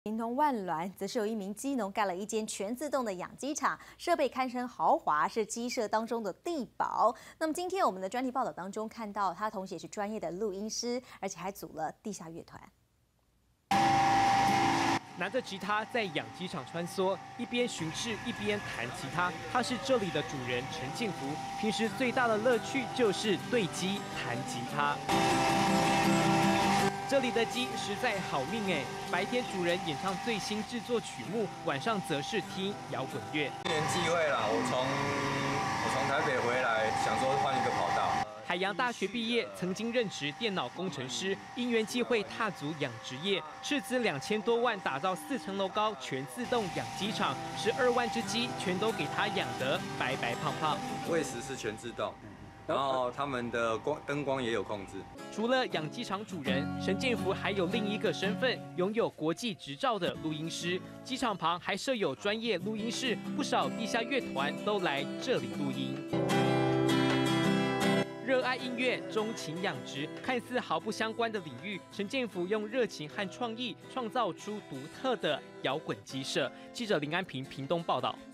屏东万峦则是有一名鸡农盖了一间全自动的养鸡场，设备堪称豪华，是鸡舍当中的地宝。那么今天我们的专题报道当中看到，他同时也是专业的录音师，而且还组了地下乐团。 拿着吉他在养鸡场穿梭，一边巡视一边弹吉他。他是这里的主人陈建福，平时最大的乐趣就是对鸡弹吉他。这里的鸡实在好命哎！白天主人演唱最新制作曲目，晚上则是听摇滚乐。 因缘际会啦，我从台北回来，想说换一个跑道。 海洋大学毕业，曾经任职电脑工程师，因缘际会踏足养殖业，斥资2000多万打造4层楼高全自动养鸡场，12万只鸡全都给他养得白白胖胖。 喂食是全自动。然后他们的灯光也有控制。 除了养鸡场主人，陈建福还有另一个身份，拥有国际执照的录音师。机场旁还设有专业录音室，不少地下乐团都来这里录音。热爱音乐，钟情养殖，看似毫不相关的领域，陈建福用热情和创意创造出独特的摇滚鸡舍。记者林安平屏东报道。